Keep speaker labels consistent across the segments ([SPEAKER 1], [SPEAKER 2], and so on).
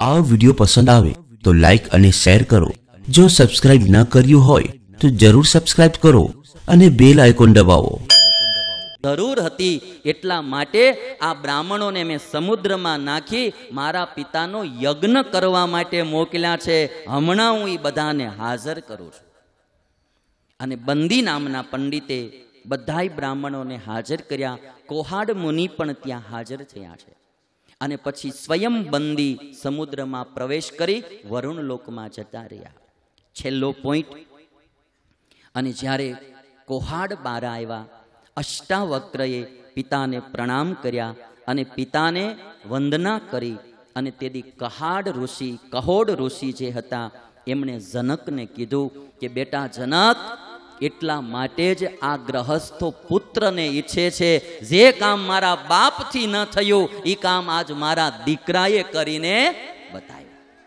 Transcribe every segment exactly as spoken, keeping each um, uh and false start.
[SPEAKER 1] આ વિડિયો પસંદ આવે તો લાઈક અને શેર કરો। જો સબસ્ક્રાઇબ ન કર્યું હોય તો જરૂર સબસ્ક્રાઇબ કરો અને બેલ આઇકોન દબાવો।
[SPEAKER 2] જરૂર હતી એટલા માટે આ બ્રાહ્મણોને મેં સમુદ્રમાં નાખી મારા પિતાનો યજ્ઞ કરવા માટે મોકલ્યા છે। હમણાં હું એ બધાને હાજર કરું છું। અને બંદી નામના પંડિતે બધાય બ્રાહ્મણોને હાજર કર્યા। કોહાડ મુનિ પણ ત્યાં હાજર થયા છે। અને પછી સ્વયં બંદી સમુદ્રમાં પ્રવેશ કરી વરુણ લોકમાં જતા રહ્યા। છેલ્લો પોઈન્ટ। અને જ્યારે કોહાડ બાર આવ્યા, અષ્ટાવક્રએ પિતાને પ્રણામ કર્યા અને પિતાને વંદના કરી। અને તેથી કહાડ ઋષિ કહોડ ઋષિ જે હતા એમણે જનકને કીધું કે બેટા જનક, એટલા માટે જ આ ગ્રહસ્થો પુત્રને ઈચ્છે છે। જે કામ મારા બાપથી ન થયું એ કામ આજ મારા દીકરાએ કરીને બતાવ્યું।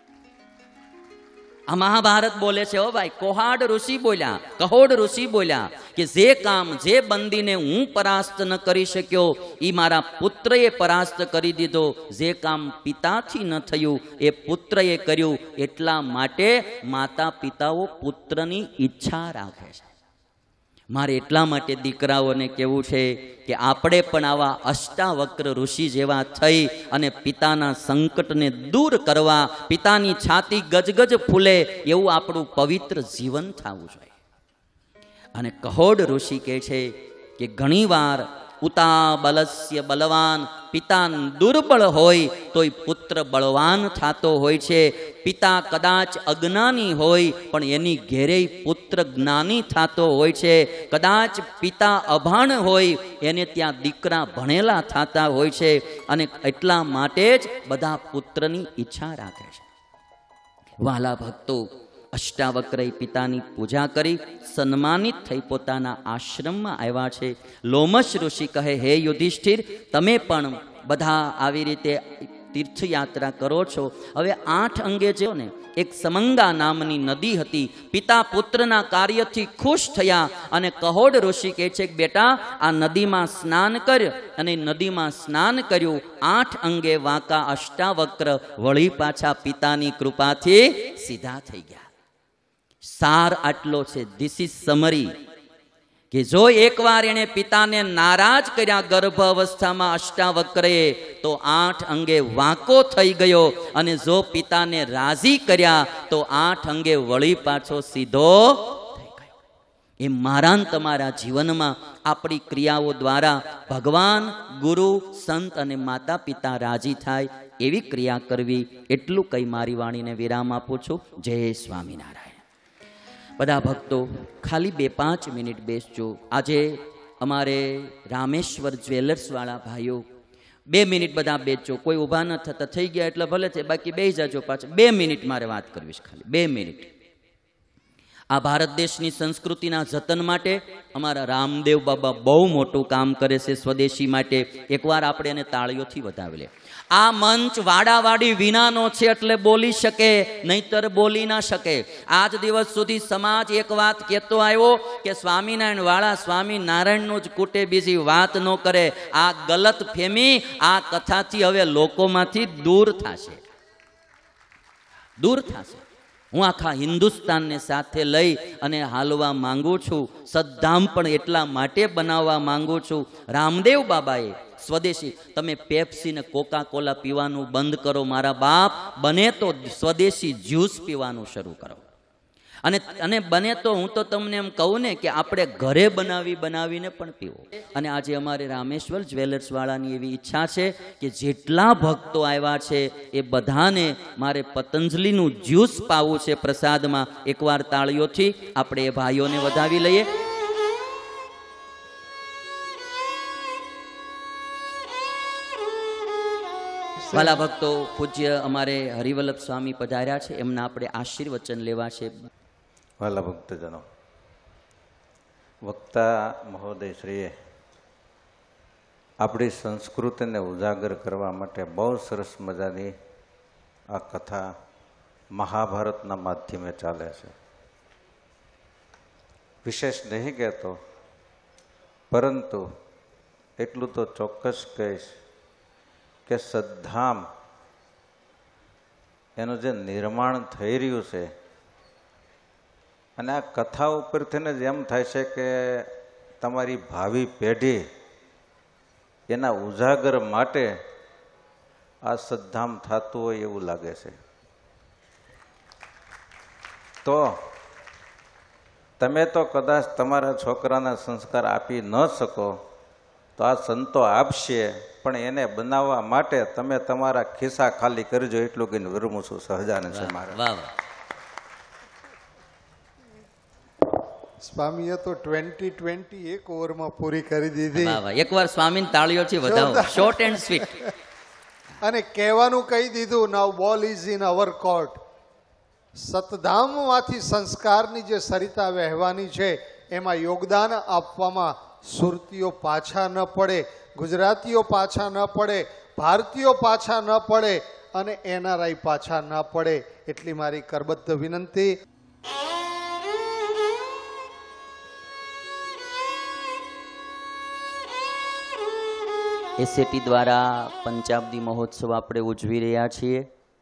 [SPEAKER 2] આ મહાભારત બોલે છે હો ભાઈ। કોહાડ ઋષિ બોલ્યા, કહોડ ઋષિ બોલ્યા કે જે કામ જે બંદીને હું પરાસ્ત ન કરી શક્યો એ મારા પુત્રએ પરાસ્ત કરી દીધો। જે કામ પિતાથી ન થયું એ પુત્રએ કર્યું। એટલા માટે માતા પિતાઓ પુત્રની ઈચ્છા રાખે છે। મારે એટલા માટે દીકરાઓને કહેવું છે કે આપણે પણ આવા અષ્ટાવક્ર ઋષિ જેવા થઈ અને પિતાના સંકટને દૂર કરવા, પિતાની છાતી ગજગજ ફૂલે એવું આપણું પવિત્ર જીવન થવું જોઈએ। અને કહોડ ઋષિ કહે છે કે ઘણીવાર ઉતા બલસ્ય બલવાન, પિતા દુર્બળ હોય તોય પુત્ર બળવાન થતો હોય છે। પિતા કદાચ અજ્ઞાની હોય પણ એની ઘેરેય પુત્ર જ્ઞાની થતો હોય છે। કદાચ પિતા અભાણ હોય એને ત્યાં દીકરા ભણેલા થતા હોય છે। અને એટલા માટે જ બધા પુત્રની ઈચ્છા રાખે છે। વાલા ભક્તો, અષ્ટાવક્રએ પિતાની પૂજા કરી સન્માનિત થઈ પોતાના આશ્રમમાં આવ્યા છે। લોમશ ઋષિ કહે, હે યુધિષ્ઠિર, તમે પણ બધા આવી રીતે તીર્થયાત્રા કરો છો। હવે આઠ અંગે જો ને એક સમંગા નામની નદી હતી। પિતા પુત્રના કાર્યથી ખુશ થયા અને કહોડ ઋષિ કહે છે કે બેટા આ નદીમાં સ્નાન કર। અને નદીમાં સ્નાન કર્યું। આઠ અંગે વાંકા અષ્ટાવક્ર વળી પાછા પિતાની કૃપાથી સીધા થઈ ગયા। સાર આટલો છે, ધીસ ઇઝ સમરી, કે જો એકવાર એને પિતાને નારાજ કર્યા ગર્ભ અવસ્થામાં અષ્ટાવક્રએ તો આઠ અંગે વાંકો થઈ ગયો। અને જો પિતાને રાજી કર્યા તો આઠ અંગે વળી પાછો સીધો થઈ ગયો। એ મારા તમારા જીવનમાં આપણી ક્રિયાઓ દ્વારા ભગવાન, ગુરુ, સંત અને માતા પિતા રાજી થાય એવી ક્રિયા કરવી, એટલું કઈ મારી વાણીને વિરામ આપું છું। જય સ્વામિનારાયણ। બધા ભક્તો ખાલી બે પાંચ મિનિટ બેસજો। આજે અમારે રામેશ્વર જ્વેલર્સવાળા ભાઈઓ બે મિનિટ બધા બેસજો। કોઈ ઊભા ન થતા થઈ ગયા એટલે ભલે છે, બાકી બેસી જાજો પાછા। બે મિનિટ મારે વાત કરવી છે, ખાલી બે મિનિટ। આ ભારત દેશની સંસ્કૃતિના જતન માટે અમારા રામદેવ બાબા બહુ મોટું કામ કરે છે સ્વદેશી માટે। એકવાર આપણે એને તાળીઓથી વધાવી લે। આ મંચ વાડાવાડી વિનાનો છે એટલે બોલી શકે, નહીતર બોલી ના શકે। આજ દિવસ સુધી સમાજ એક વાત કહેતો આવ્યો કે સ્વામિનારાયણ વાળા સ્વામિનારાયણનું જ કૂટે, બીજી વાત ન કરે। આ ગલત ફેમી આ કથાથી હવે લોકોમાંથી દૂર થશે, દૂર થશે। હું આખા હિન્દુસ્તાનને સાથે લઈ અને હાલવા માંગુ છું। સદ્ધામ પણ એટલા માટે બનાવવા માંગુ છું। રામદેવ બાબાએ સ્વદેશી, તમે પેપ્સી ને કોકા કોલા પીવાનું બંધ કરો મારા બાપ, બને તો સ્વદેશી જ્યુસ પીવાનું શરૂ કરો। અને અને બને તો હું તો તમને એમ કહું ને કે આપણે ઘરે બનાવી બનાવીને પણ પીવો। અને આજે અમારે રામેશ્વર જ્વેલર્સ વાળાની એવી ઈચ્છા છે કે જેટલા ભક્તો આવ્યા છે એ બધાને મારે પતંજલિનું જ્યુસ પાવું છે પ્રસાદમાં। એકવાર તાળીઓથી આપણે એ ભાઈઓને વધાવી લઈએ। વાલા ભક્તો, પૂજ્ય અમારે હરિવલ્લભ સ્વામી પધાર્યા છે, એમના આપણે આશીર્વચન લેવા છે।
[SPEAKER 3] વાલા ભક્તજનો, વક્તા મહોદય શ્રીએ આપણી સંસ્કૃતિને ઉજાગર કરવા માટે બહુ સરસ મજાની આ કથા મહાભારતના માધ્યમે ચાલે છે। વિશેષ નહીં કહેતો, પરંતુ એટલું તો ચોક્કસ કહીશ કે સદ્ધામ એનું જે નિર્માણ થઈ રહ્યું છે, અને આ કથા ઉપરથી જ એમ થાય છે કે તમારી ભાવિ પેઢી એના ઉજાગર માટે આ સદ્ધામ થતું હોય એવું લાગે છે. તો તમે તો કદાચ તમારા છોકરાના સંસ્કાર આપી ન શકો, તો આ સંતો આપશે, પણ એને બનાવવા માટે તમે તમારા ખિસ્સા ખાલી કરજો, એટલું કહીને વિરમું છું. સહજાનંદ છે મારા.
[SPEAKER 4] સ્વામીએ તો ટ્વેન્ટી ટ્વેન્ટી એક ઓવરમાં પૂરી કરી દીધી.
[SPEAKER 2] એકવાર સ્વામીને તાળીઓથી વધાવો. Short and sweet.
[SPEAKER 4] અને કહેવાનું કહી દીધું, now ball is in our court. સતધામમાંથી સંસ્કારની જે સરિતા વહેવાની છે એમાં યોગદાન આપવામાં સુરતીઓ પાછા ન પડે, ગુજરાતીઓ પાછા ન પડે, ભારતીયો પાછા ન પડે અને એનઆરઆઈ પાછા ન પડે, એટલી મારી કરબદ્ધ વિનંતી.
[SPEAKER 2] એસએટી દ્વારા પંચાબ્દી મહોત્સવ આપણે ઉજવી રહ્યા છીએ.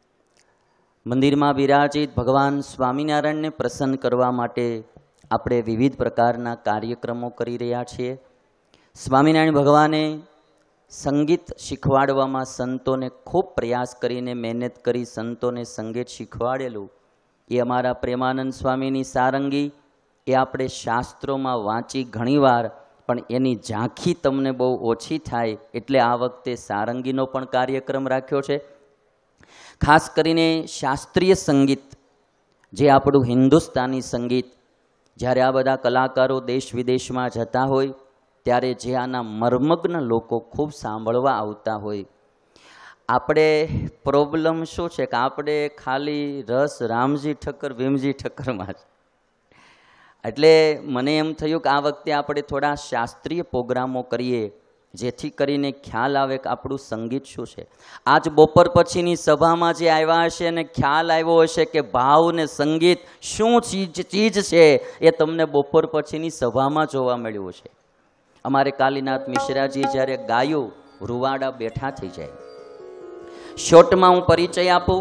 [SPEAKER 2] મંદિરમાં બિરાજિત ભગવાન સ્વામિનારાયણને પ્રસન્ન કરવા માટે આપણે વિવિધ પ્રકારના કાર્યક્રમો કરી રહ્યા છીએ. સ્વામિનારાયણ ભગવાને સંગીત શીખવાડવામાં સંતોને ખૂબ પ્રયાસ કરીને મહેનત કરી સંતોને સંગીત શીખવાડેલું એ અમારા પ્રેમાનંદ સ્વામીની સારંગી એ આપણે શાસ્ત્રોમાં વાંચી ઘણીવાર, પણ એની ઝાંખી તમને બહુ ઓછી થાય એટલે આ વખતે સારંગીનો પણ કાર્યક્રમ રાખ્યો છે. ખાસ કરીને શાસ્ત્રીય સંગીત, જે આપણું હિન્દુસ્તાની સંગીત, જ્યારે આ બધા કલાકારો દેશ વિદેશમાં જતા હોય ત્યારે જે આના મર્મગ્ન લોકો ખૂબ સાંભળવા આવતા હોય. આપણે પ્રોબ્લેમ શું છે કે આપણે ખાલી રસ રામજી ઠક્કર ભીમજી ઠક્કરમાં છે. એટલે મને એમ થયું કે આ વખતે આપણે થોડા શાસ્ત્રીય પ્રોગ્રામો કરીએ, જેથી કરીને ખ્યાલ આવે કે આપણું સંગીત શું છે. આજ બપોર પછીની સભામાં જે આવ્યા હશે અને ખ્યાલ આવ્યો હશે કે ભાવ ને સંગીત શું ચીજ ચીજ છે, એ તમને બપોર પછીની સભામાં જોવા મળ્યું છે. અમારે કાલીનાથ મિશ્રાજી જ્યારે ગાયું, રૂવાડા બેઠા થઈ જાય. શોર્ટમાં હું પરિચય આપું.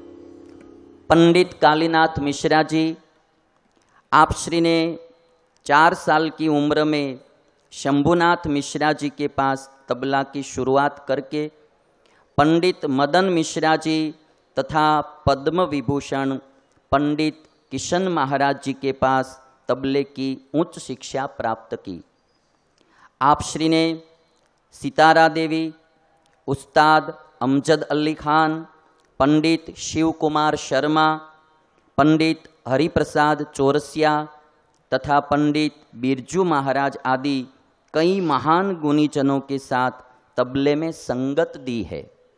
[SPEAKER 2] पंडित कालीनाथ मिश्रा जी, आप श्री ने चार साल की उम्र में शंभुनाथ मिश्रा जी के पास तबला की शुरुआत करके पंडित मदन मिश्रा जी तथा पद्म विभूषण पंडित किशन महाराज जी के पास तबले की उच्च शिक्षा प्राप्त की। आप श्री ने सितारा देवी, उस्ताद अमजद अली खान, पंडित शिव कुमार शर्मा, पंडित हरिप्रसाद चौरसिया तथा पंडित बिरजू महाराज आदि कई महान गुणीजनों के साथ तबले में संगत दी है।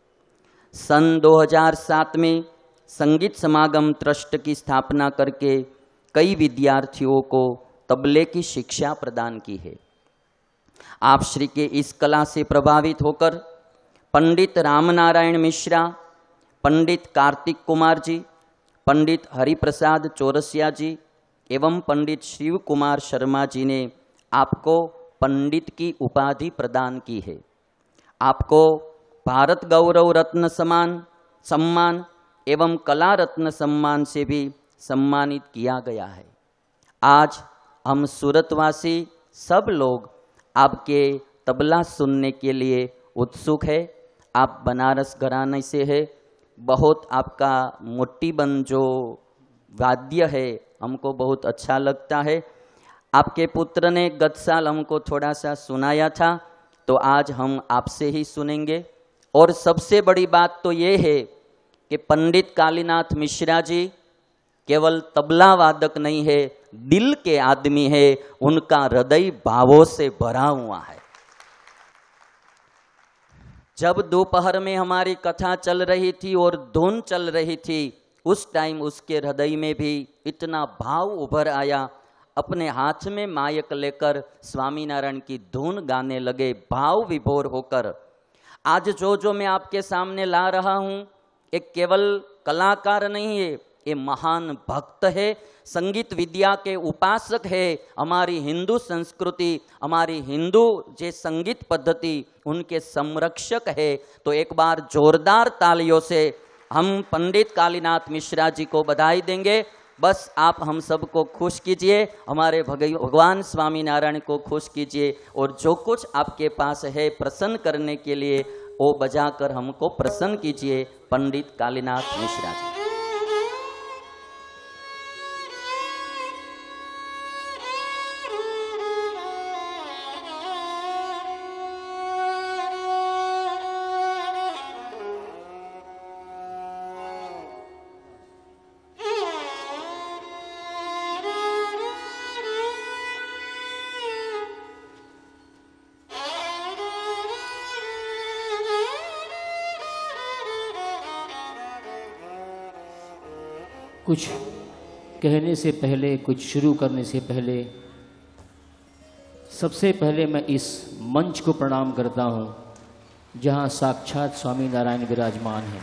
[SPEAKER 2] सन दो हज़ार सात में संगीत समागम ट्रस्ट की स्थापना करके कई विद्यार्थियों को तबले की शिक्षा प्रदान की है। आप श्री के इस कला से प्रभावित होकर पंडित रामनारायण मिश्रा, पंडित कार्तिक कुमार जी, पंडित हरिप्रसाद चौरसिया जी एवं पंडित शिव कुमार शर्मा जी ने आपको पंडित की उपाधि प्रदान की है। आपको भारत गौरव रत्न सम्मान सम्मान एवं कला रत्न सम्मान से भी सम्मानित किया गया है। आज हम सूरतवासी सब लोग आपके तबला सुनने के लिए उत्सुक है। आप बनारस घराने से है, बहुत आपका मोटीबंद जो वाद्य है हमको बहुत अच्छा लगता है। आपके पुत्र ने गत साल हमको थोड़ा सा सुनाया था, तो आज हम आपसे ही सुनेंगे। और सबसे बड़ी बात तो ये है कि पंडित कालीनाथ मिश्रा जी केवल तबला वादक नहीं है, दिल के आदमी है, उनका हृदय भावों से भरा हुआ है। जब दोपहर में हमारी कथा चल रही थी और धुन चल रही थी, उस टाइम उसके हृदय में भी इतना भाव उभर आया, अपने हाथ में मायक लेकर स्वामीनारायण की धुन गाने लगे भाव विभोर होकर। आज जो जो मैं आपके सामने ला रहा हूँ, एक केवल कलाकार नहीं है, ये महान भक्त है, संगीत विद्या के उपासक है, हमारी हिंदू संस्कृति, हमारी हिंदू जे संगीत पद्धति उनके संरक्षक है। तो एक बार जोरदार तालियों से हम पंडित कालीनाथ मिश्रा जी को बधाई देंगे। बस आप हम सबको खुश कीजिए, हमारे भगवान स्वामी नारायण को खुश कीजिए, और जो कुछ आपके पास है प्रसन्न करने के लिए वो बजाकर हमको प्रसन्न कीजिए। पंडित कालीनाथ मिश्रा जी।
[SPEAKER 5] कुछ कहने से पहले, कुछ शुरू करने से पहले सबसे पहले मैं इस मंच को प्रणाम करता हूँ जहाँ साक्षात स्वामी नारायण विराजमान हैं।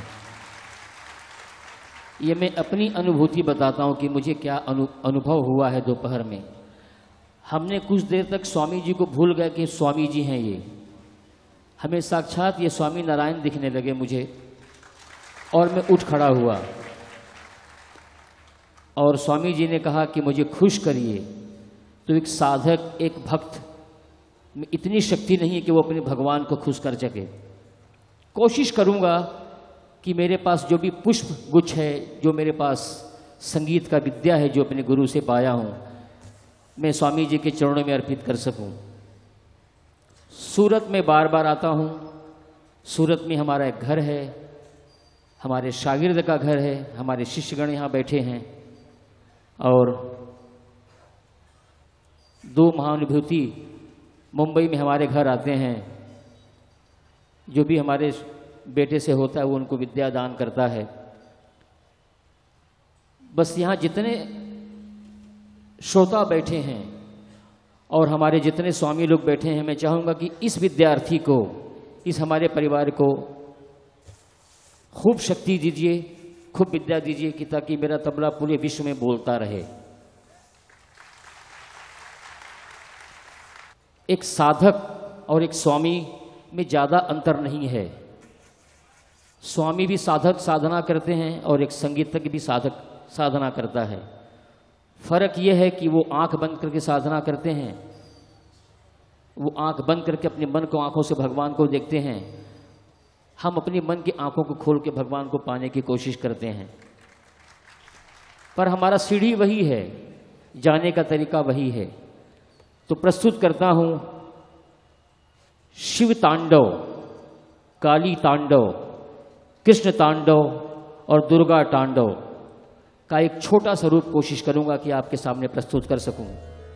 [SPEAKER 5] ये मैं अपनी अनुभूति बताता हूँ कि मुझे क्या अनु, अनुभव हुआ है। दोपहर में हमने कुछ देर तक स्वामी जी को भूल गए कि स्वामी जी हैं ये। हमें साक्षात ये स्वामी नारायण दिखने लगे मुझे, और मैं उठ खड़ा हुआ और स्वामी जी ने कहा कि मुझे खुश करिए। तो एक साधक, एक भक्त में इतनी शक्ति नहीं है कि वो अपने भगवान को खुश कर सके। कोशिश करूंगा कि मेरे पास जो भी पुष्प गुच्छ है, जो मेरे पास संगीत का विद्या है, जो अपने गुरु से पाया हूँ, मैं स्वामी जी के चरणों में अर्पित कर सकूं। सूरत में बार बार आता हूँ। सूरत में हमारा एक घर है, हमारे शागिर्द का घर है, हमारे शिष्यगण यहाँ बैठे हैं, और दो महानुभूति मुंबई में हमारे घर आते हैं। जो भी हमारे बेटे से होता है वो उनको विद्या दान करता है। बस यहाँ जितने श्रोता बैठे हैं और हमारे जितने स्वामी लोग बैठे हैं, मैं चाहूँगा कि इस विद्यार्थी को, इस हमारे परिवार को खूब शक्ति दीजिए, खूब विद्या दीजिए, कि ताकि मेरा तबला पूरे विश्व में बोलता रहे। एक साधक और एक स्वामी में ज़्यादा अंतर नहीं है। स्वामी भी साधक साधना करते हैं और एक संगीतज्ञ भी साधक साधना करता है। फर्क यह है कि वो आंख बंद करके साधना करते हैं, वो आंख बंद करके अपने मन को आंखों से भगवान को देखते हैं। हम अपने मन की आंखों को खोल के भगवान को पाने की कोशिश करते हैं, पर हमारा सीढ़ी वही है, जाने का तरीका वही है। तो प्रस्तुत करता हूं शिव तांडव, काली तांडव, कृष्ण तांडव और दुर्गा तांडव का एक छोटा सा रूप कोशिश करूंगा कि आपके सामने प्रस्तुत कर सकूं।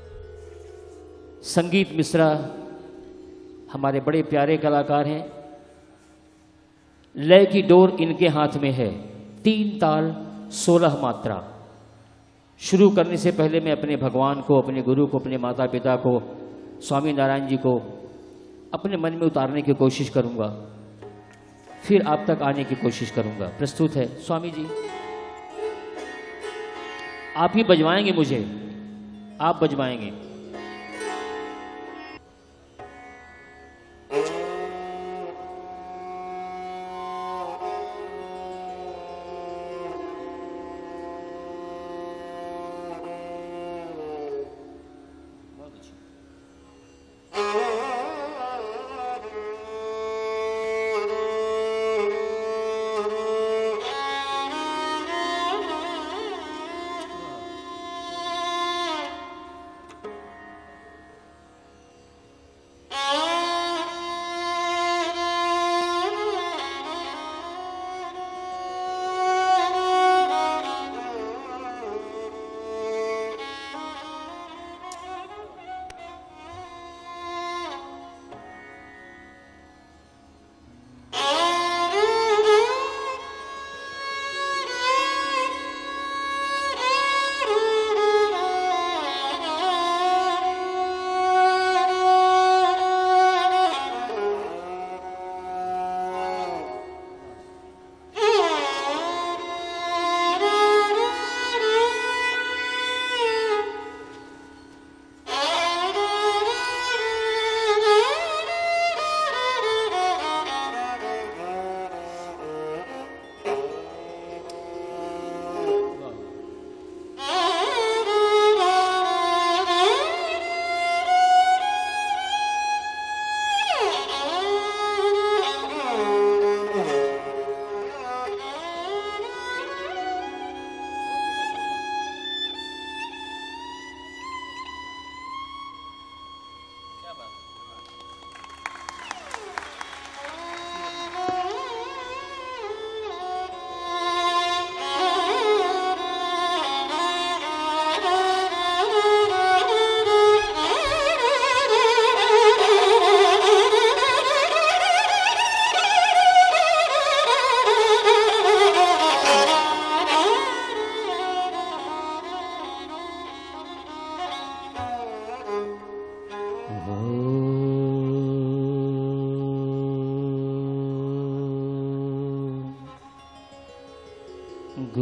[SPEAKER 5] संगीत मिश्रा हमारे बड़े प्यारे कलाकार हैं। लय की डोर इनके हाथ में है, तीन ताल सोलह मात्रा। शुरू करने से पहले मैं अपने भगवान को, अपने गुरु को, अपने माता पिता को, स्वामी नारायण जी को अपने मन में उतारने की कोशिश करूंगा, फिर आप तक आने की कोशिश करूंगा। प्रस्तुत है स्वामी जी। आप ही बजवाएंगे मुझे, आप बजवाएंगे।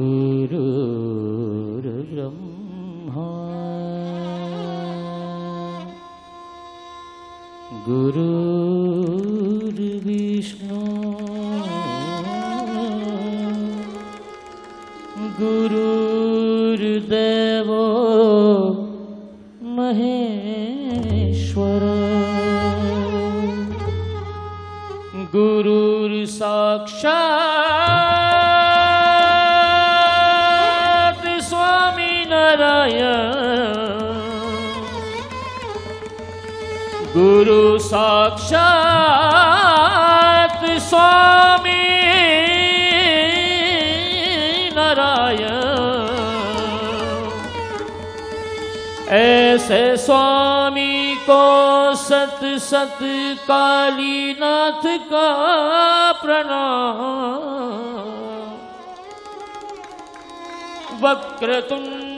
[SPEAKER 5] गुरुर्ब्रह्मा गुरुर्विष्णु गुरुर्देवो महेश्वर गुरुर्साक्षात् स्वामी नारायण गुरु साक्षात् स्वामी नारायण ऐसे स्वामी को सत सत कालीनाथ का प्रणाम। वक्रतुंड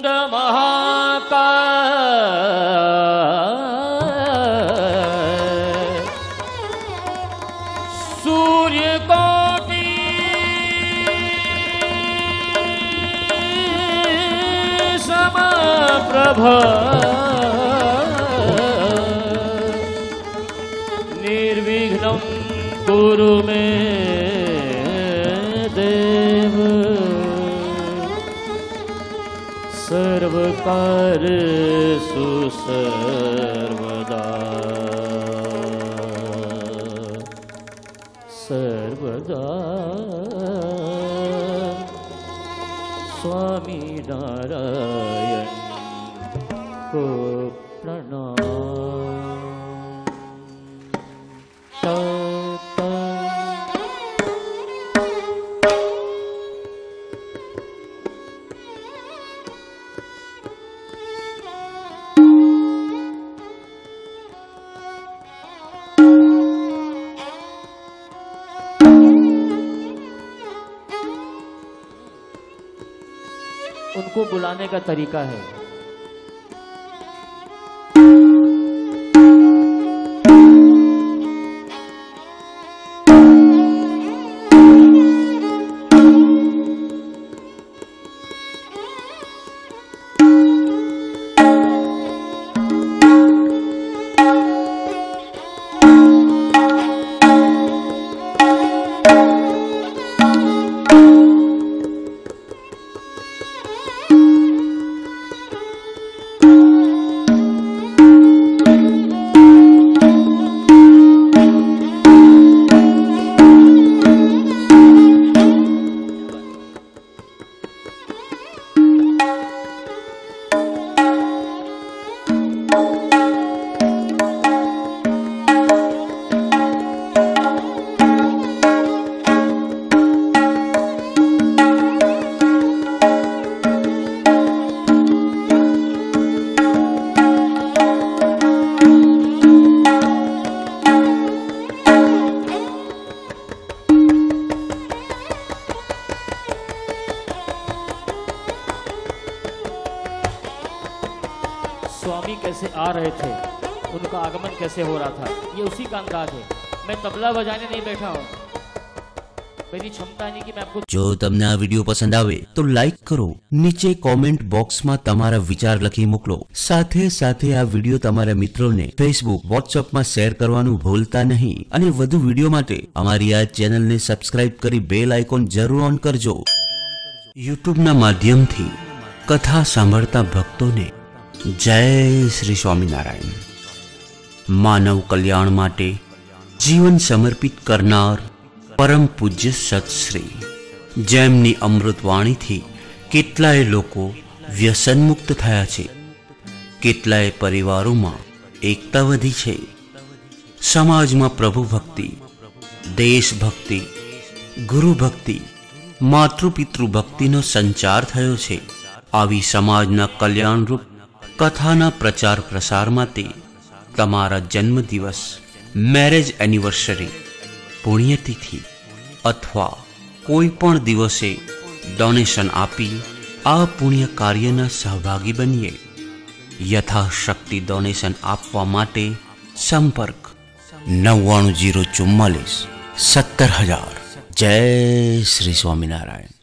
[SPEAKER 5] महाकाय सूर्यकोटि समप्रभा निर्विघ्नं कुरु मे देव सर्वकार्येषु सर्वदा सर्वदा स्वामी नारायण को प्रणाम। उनको बुलाने का तरीका है। स्वामी कैसे आ रहे थे, उनका आगमन कैसे हो रहा था, ये उसी का अंदाज है। मैं तबला बजाने नहीं बैठा हूँ, मेरी क्षमता नहीं कि मैं आपको।
[SPEAKER 1] जो તમને આ વિડિયો પસંદ આવે તો લાઈક કરો, નીચે કોમેન્ટ બોક્સમાં તમારા વિચાર લખી મોકલો। સાથે સાથે આ વિડિયો તમારા મિત્રોને ફેસબુક, વોટ્સએપમાં શેર કરવાનું ભૂલતા નહીં અને વધુ વિડિયો માટે અમારી આ ચેનલને સબસ્ક્રાઇબ કરી બેલ આઇકોન જરૂર ઓન કરજો। યુટ્યુબના માધ્યમથી કથા સાંભળતા ભક્તોને જય શ્રી સ્વામિનારાયણ। માનવ કલ્યાણ માટે જીવન સમર્પિત કરનાર પરમ પૂજ્ય સત્શ્રી, જેમની અમૃતવાણીથી કેટલાય લોકો વ્યસનમુક્ત થયા છે, કેટલાય પરિવારોમાં એકતા વધી છે, સમાજમાં પ્રભુ ભક્તિ, દેશભક્તિ, ગુરુ ભક્તિ, માતૃપિતૃ ભક્તિનો સંચાર થયો છે। આવી સમાજના કલ્યાણરૂપ કથાના પ્રચાર પ્રસાર માટે તમારા જન્મદિવસ, મેરેજ એનિવર્સરી, પુણ્યતિથિ અથવા કોઈ પણ દિવસે ડોનેશન આપી આ પુણ્ય કાર્યના સહભાગી બનીએ। યથાશક્તિ ડોનેશન આપવા માટે સંપર્ક નવ્વાણું જીરો ચુમ્માલીસ સત્તર હજાર। જય શ્રી સ્વામિનારાયણ।